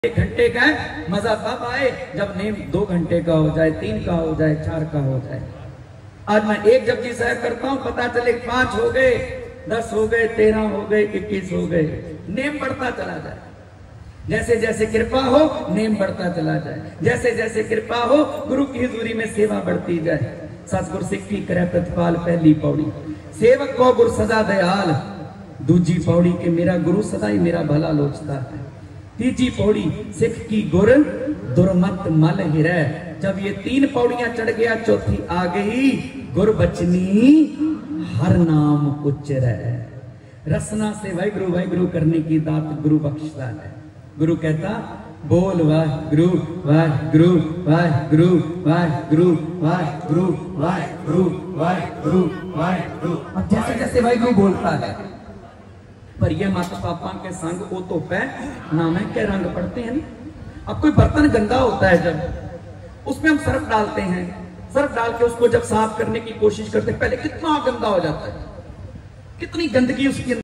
1 घंटे का है, मजा तब आए जब नेम 2 घंटे का हो जाए, 3 का हो जाए, 4 का हो जाए। आज मैं 1 जपजी साहब करता हूं, पता चले 5 हो गए, 10 हो गए, 13 हो गए, 21 हो गए, नेम बढ़ता चला जाए। जैसे जैसे कृपा हो नेम बढ़ता चला जाए, जैसे जैसे कृपा हो गुरु की हुजूरी में सेवा बढ़ती जाए। सतगुर सिक्खी करे प्रतिपाल, पहली पौड़ी सेवक को गुरु सदा दयाल, दूजी पौड़ी के मेरा गुरु सदा ही मेरा भला लोचता है। तीजी पौड़ी सिख की गुर दुर्मत मल हिरै। जब ये 3 पौड़ियां चढ़ गया, चौथी आ गई गुर बचनी हर नाम उच्चरै। रसना से वाहिगुरु वाहिगुरु करने की दात गुरु बख्शता है। गुरु कहता बोल वाहिगुरु वाहिगुरु वाहिगुरु वाहिगुरु वाहिगुरु वाहिगुरु वाहिगुरु वाहिगुरु। अब जैसे जैसे वाहिगुरु बोलता है, पर ये माता पापा के संग वो तो पै नाम है के रंग पड़ते हैं। अब कोई बर्तन गंदा होता है, जब उसमें हम सर्फ डालते हैं, सर्फ डाल के उसको जब साफ करने की कोशिश करते हैं, पहले कितना गंदा हो जाता है, कितनी गंदगी उसकी